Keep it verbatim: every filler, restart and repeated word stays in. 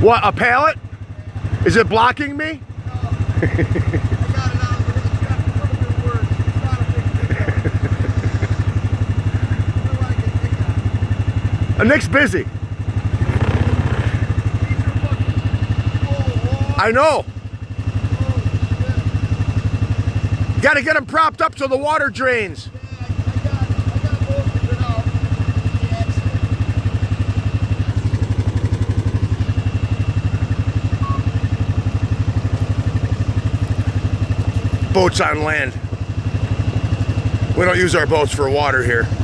What, a pallet? Is it blocking me? Uh, Nick's busy. I know. Got to get him propped up so the water drains. Boats on land. We don't use our boats for water here.